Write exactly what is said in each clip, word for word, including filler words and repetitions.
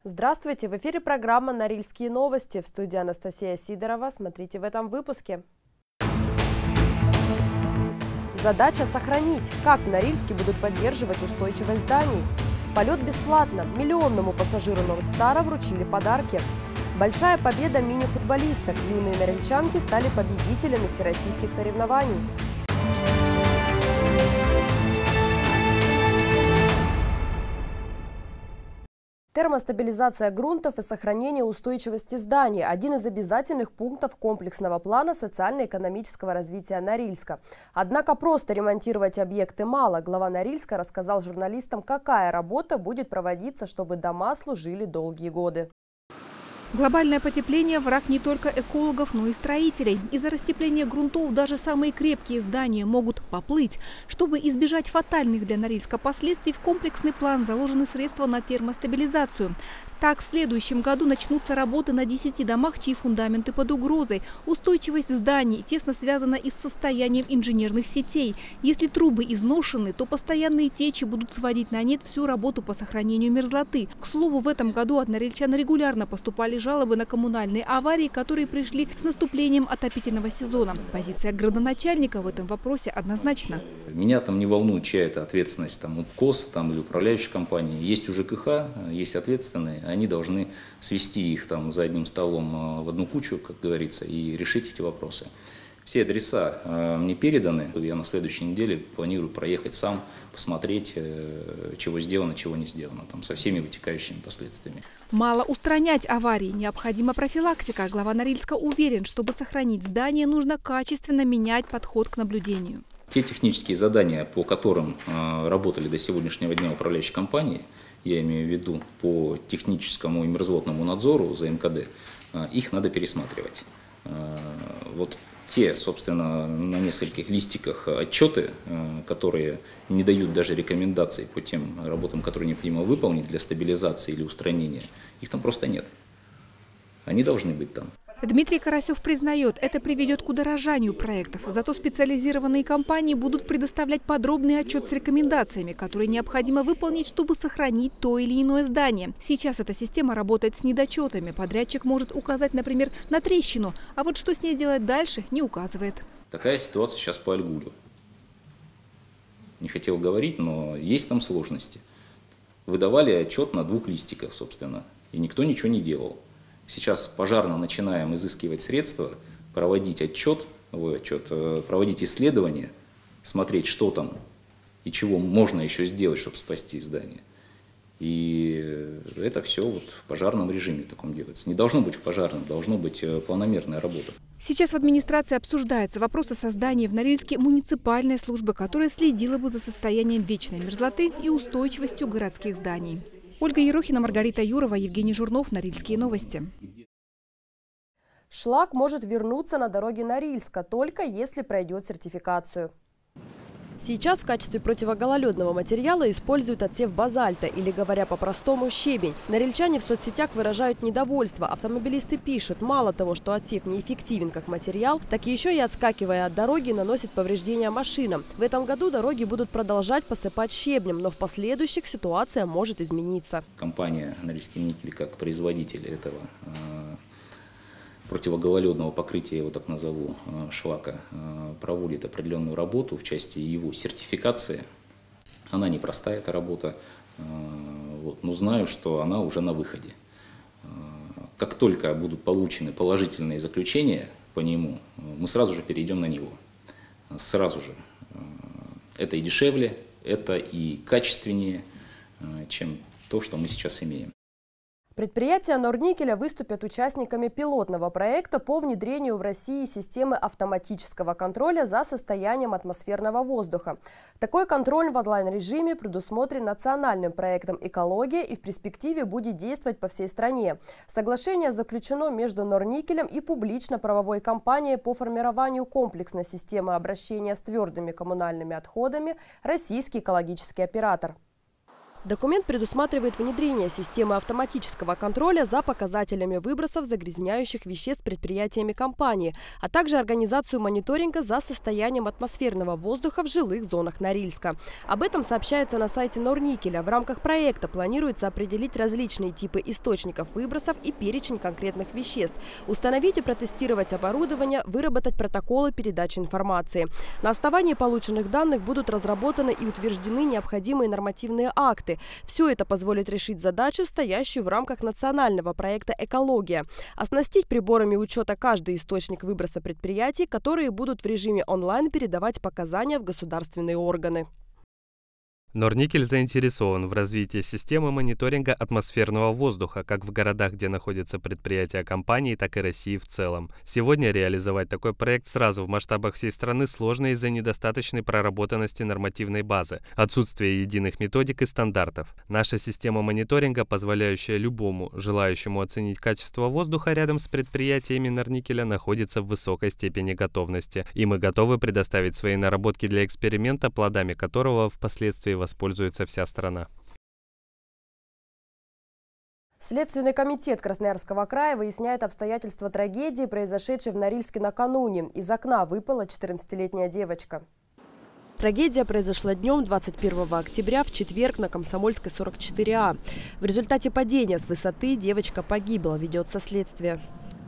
Здравствуйте! В эфире программа «Норильские новости». В студии Анастасия Сидорова. Смотрите в этом выпуске. Задача – сохранить. Как в Норильске будут поддерживать устойчивость зданий. Полет бесплатно. Миллионному пассажиру Нордстара вручили подарки. Большая победа мини-футболисток. Юные норильчанки стали победителями всероссийских соревнований. Термостабилизация грунтов и сохранение устойчивости зданий – один из обязательных пунктов комплексного плана социально-экономического развития Норильска. Однако просто ремонтировать объекты мало. Глава Норильска рассказал журналистам, какая работа будет проводиться, чтобы дома служили долгие годы. Глобальное потепление – враг не только экологов, но и строителей. Из-за растепления грунтов даже самые крепкие здания могут поплыть. Чтобы избежать фатальных для Норильска последствий, в комплексный план заложены средства на термостабилизацию. Так, в следующем году начнутся работы на десяти домах, чьи фундаменты под угрозой. Устойчивость зданий тесно связана и с состоянием инженерных сетей. Если трубы изношены, то постоянные течи будут сводить на нет всю работу по сохранению мерзлоты. К слову, в этом году от норильчан регулярно поступали жалобы на коммунальные аварии, которые пришли с наступлением отопительного сезона. Позиция градоначальника в этом вопросе однозначна. Меня там не волнует, чья это ответственность, там, УКОС там, или управляющей компании. Есть у ЖКХ, есть ответственные, они должны свести их там за одним столом в одну кучу, как говорится, и решить эти вопросы. Все адреса э, мне переданы. Я на следующей неделе планирую проехать сам, посмотреть, э, чего сделано, чего не сделано, там, со всеми вытекающими последствиями. Мало устранять аварии, необходима профилактика. Глава Норильска уверен, чтобы сохранить здание, нужно качественно менять подход к наблюдению. Те технические задания, по которым э, работали до сегодняшнего дня управляющие компании, я имею в виду по техническому и мерзлотному надзору за эм ка дэ, э, их надо пересматривать. Э, вот те, собственно, на нескольких листиках отчеты, которые не дают даже рекомендаций по тем работам, которые необходимо выполнить для стабилизации или устранения, их там просто нет. Они должны быть там. Дмитрий Карасев признает, это приведет к удорожанию проектов. Зато специализированные компании будут предоставлять подробный отчет с рекомендациями, которые необходимо выполнить, чтобы сохранить то или иное здание. Сейчас эта система работает с недочетами. Подрядчик может указать, например, на трещину, а вот что с ней делать дальше, не указывает. Такая ситуация сейчас по Альгулю. Не хотел говорить, но есть там сложности. Выдавали отчет на двух листиках, собственно, и никто ничего не делал. Сейчас пожарно начинаем изыскивать средства, проводить отчет, отчет, проводить исследования, смотреть, что там и чего можно еще сделать, чтобы спасти здание. И это все вот в пожарном режиме таком делается. Не должно быть в пожарном, должно быть планомерная работа. Сейчас в администрации обсуждается вопрос о создании в Норильске муниципальной службы, которая следила бы за состоянием вечной мерзлоты и устойчивостью городских зданий. Ольга Ерохина, Маргарита Юрова, Евгений Журнов. Норильские новости. Шлак может вернуться на дороге Норильска, только если пройдет сертификацию. Сейчас в качестве противогололедного материала используют отсев базальта, или, говоря по-простому, щебень. Норильчане в соцсетях выражают недовольство. Автомобилисты пишут, мало того, что отсев неэффективен как материал, так еще и, отскакивая от дороги, наносит повреждения машинам. В этом году дороги будут продолжать посыпать щебнем, но в последующих ситуация может измениться. Компания «Норильский никель» как производитель этого противогололедного покрытия, я его так назову, шлака, проводит определенную работу в части его сертификации. Она непростая, эта работа, вот, но знаю, что она уже на выходе. Как только будут получены положительные заключения по нему, мы сразу же перейдем на него. Сразу же. Это и дешевле, это и качественнее, чем то, что мы сейчас имеем. Предприятия Норникеля выступят участниками пилотного проекта по внедрению в России системы автоматического контроля за состоянием атмосферного воздуха. Такой контроль в онлайн-режиме предусмотрен национальным проектом «Экология» и в перспективе будет действовать по всей стране. Соглашение заключено между Норникелем и публично-правовой компанией по формированию комплексной системы обращения с твердыми коммунальными отходами «Российский экологический оператор». Документ предусматривает внедрение системы автоматического контроля за показателями выбросов загрязняющих веществ предприятиями компании, а также организацию мониторинга за состоянием атмосферного воздуха в жилых зонах Норильска. Об этом сообщается на сайте Норникеля. В рамках проекта планируется определить различные типы источников выбросов и перечень конкретных веществ, установить и протестировать оборудование, выработать протоколы передачи информации. На основании полученных данных будут разработаны и утверждены необходимые нормативные акты. Все это позволит решить задачу, стоящую в рамках национального проекта «Экология». Оснастить приборами учета каждый источник выброса предприятий, которые будут в режиме онлайн передавать показания в государственные органы. Норникель заинтересован в развитии системы мониторинга атмосферного воздуха как в городах, где находятся предприятия компании, так и России в целом. Сегодня реализовать такой проект сразу в масштабах всей страны сложно из-за недостаточной проработанности нормативной базы, отсутствия единых методик и стандартов. Наша система мониторинга, позволяющая любому желающему оценить качество воздуха рядом с предприятиями Норникеля, находится в высокой степени готовности, и мы готовы предоставить свои наработки для эксперимента, плодами которого впоследствии воспользуется вся страна. Следственный комитет Красноярского края выясняет обстоятельства трагедии, произошедшей в Норильске накануне. Из окна выпала четырнадцатилетняя девочка. Трагедия произошла днем двадцать первого октября в четверг на Комсомольской, сорок четыре А. В результате падения с высоты девочка погибла, ведется следствие.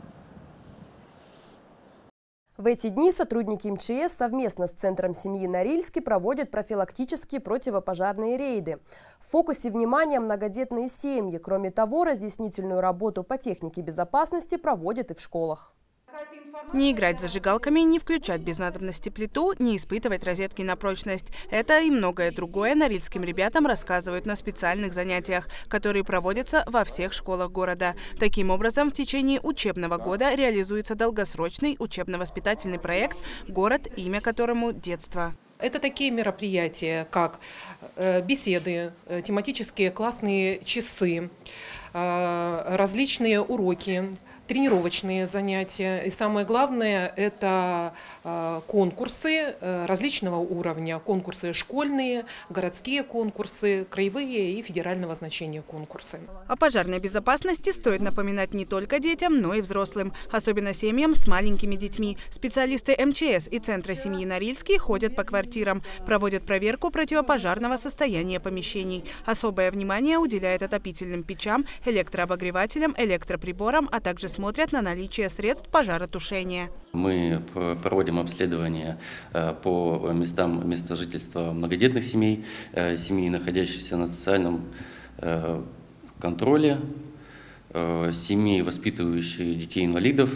В эти дни сотрудники эм че эс совместно с Центром семьи Норильский проводят профилактические противопожарные рейды. В фокусе внимания многодетные семьи. Кроме того, разъяснительную работу по технике безопасности проводят и в школах. Не играть зажигалками, не включать без надобности плиту, не испытывать розетки на прочность. Это и многое другое норильским ребятам рассказывают на специальных занятиях, которые проводятся во всех школах города. Таким образом, в течение учебного года реализуется долгосрочный учебно-воспитательный проект «Город, имя которому детство». Это такие мероприятия, как беседы, тематические классные часы, различные уроки, тренировочные занятия. И самое главное – это конкурсы различного уровня. Конкурсы школьные, городские конкурсы, краевые и федерального значения конкурсы. О пожарной безопасности стоит напоминать не только детям, но и взрослым, особенно семьям с маленькими детьми. Специалисты эм че эс и Центра семьи Норильский ходят по квартирам, проводят проверку противопожарного состояния помещений. Особое внимание уделяют отопительным печам, электрообогревателям, электроприборам, а также смотрят на наличие средств пожаротушения. Мы проводим обследование по местам места жительства многодетных семей, семей, находящихся на социальном контроле, семей, воспитывающих детей-инвалидов.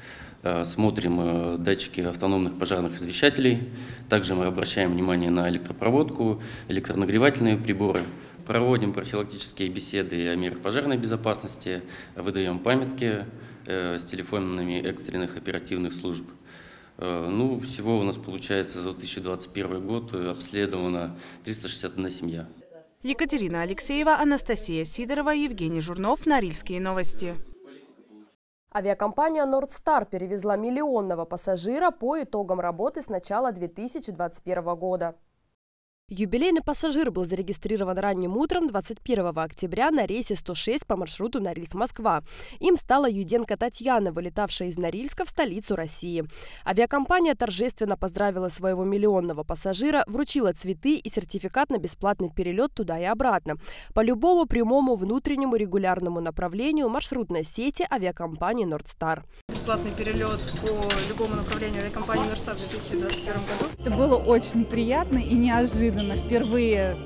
Смотрим датчики автономных пожарных извещателей. Также мы обращаем внимание на электропроводку, электронагревательные приборы. Проводим профилактические беседы о мерах пожарной безопасности, выдаем памятки с телефонами экстренных оперативных служб. Ну, всего у нас получается за две тысячи двадцать первый год обследовано триста шестьдесят одна семья. Екатерина Алексеева, Анастасия Сидорова, Евгений Журнов. Норильские новости. Авиакомпания «Нордстар» перевезла миллионного пассажира по итогам работы с начала две тысячи двадцать первого года. Юбилейный пассажир был зарегистрирован ранним утром двадцать первого октября на рейсе сто шесть по маршруту Норильск-Москва. Им стала Юденко Татьяна, вылетавшая из Норильска в столицу России. Авиакомпания торжественно поздравила своего миллионного пассажира, вручила цветы и сертификат на бесплатный перелет туда и обратно. По любому прямому внутреннему регулярному направлению маршрутной сети авиакомпании «Нордстар». Бесплатный перелет по любому направлению авиакомпании «Нордстар» в две тысячи двадцать первом году. Это было очень приятно и неожиданно. Впервые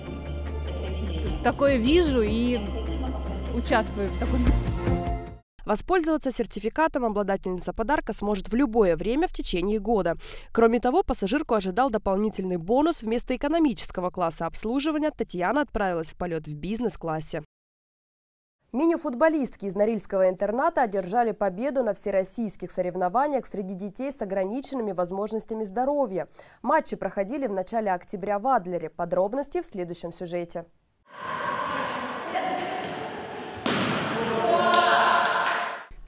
такое вижу и участвую в таком. Воспользоваться сертификатом обладательница подарка сможет в любое время в течение года. Кроме того, пассажирку ожидал дополнительный бонус. Вместо экономического класса обслуживания Татьяна отправилась в полет в бизнес-классе. Мини-футболистки из Норильского интерната одержали победу на всероссийских соревнованиях среди детей с ограниченными возможностями здоровья. Матчи проходили в начале октября в Адлере. Подробности в следующем сюжете.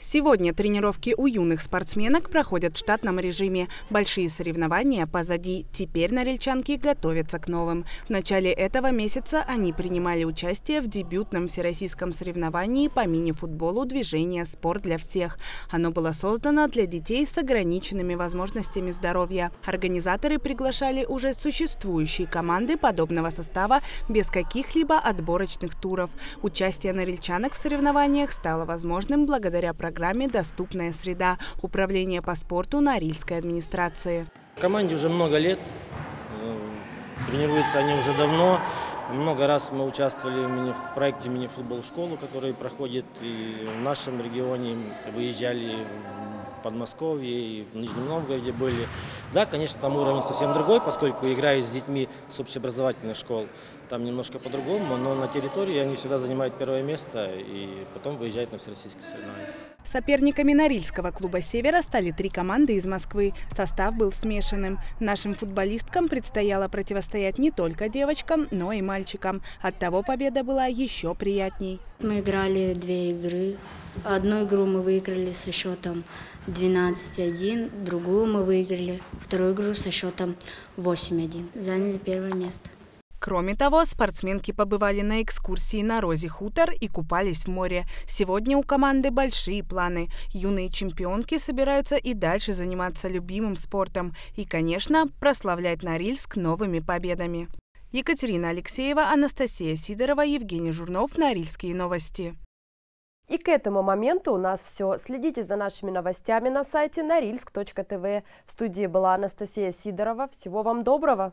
Сегодня тренировки у юных спортсменок проходят в штатном режиме. Большие соревнования позади. Теперь норильчанки готовятся к новым. В начале этого месяца они принимали участие в дебютном всероссийском соревновании по мини-футболу «Движение «Спорт для всех». Оно было создано для детей с ограниченными возможностями здоровья. Организаторы приглашали уже существующие команды подобного состава без каких-либо отборочных туров. Участие норильчанок в соревнованиях стало возможным благодаря программе программе «Доступная среда» Управления по спорту Норильской администрации. В команде уже много лет, тренируются они уже давно. Много раз мы участвовали в проекте «Мини-футбол в школу», который проходит и в нашем регионе, выезжали в Подмосковье и в Нижнем Новгороде были. Да, конечно, там уровень совсем другой, поскольку играют с детьми с общеобразовательных школ. Там немножко по-другому, но на территории они всегда занимают первое место и потом выезжают на всероссийские соревнования. Соперниками Норильского клуба «Севера» стали три команды из Москвы. Состав был смешанным. Нашим футболисткам предстояло противостоять не только девочкам, но и мальчикам. Оттого победа была еще приятней. Мы играли две игры. Одну игру мы выиграли со счетом двенадцать один, другую мы выиграли, вторую игру со счетом восемь один. Заняли первое место. Кроме того, спортсменки побывали на экскурсии на Розе-Хутор и купались в море. Сегодня у команды большие планы. Юные чемпионки собираются и дальше заниматься любимым спортом. И, конечно, прославлять Норильск новыми победами. Екатерина Алексеева, Анастасия Сидорова, Евгений Журнов. Норильские новости. И к этому моменту у нас все. Следите за нашими новостями на сайте норильск точка тв. В студии была Анастасия Сидорова. Всего вам доброго!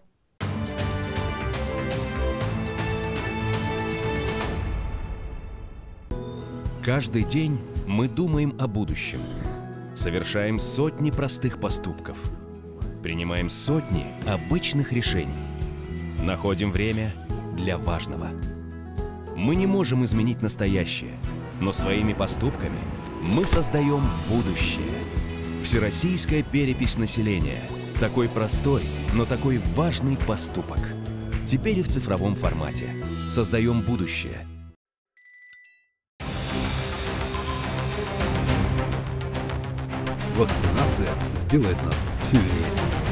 Каждый день мы думаем о будущем, совершаем сотни простых поступков, принимаем сотни обычных решений, находим время для важного. Мы не можем изменить настоящее, но своими поступками мы создаем будущее. Всероссийская перепись населения. Такой простой, но такой важный поступок. Теперь и в цифровом формате. Создаем будущее. Вакцинация сделает нас сильнее.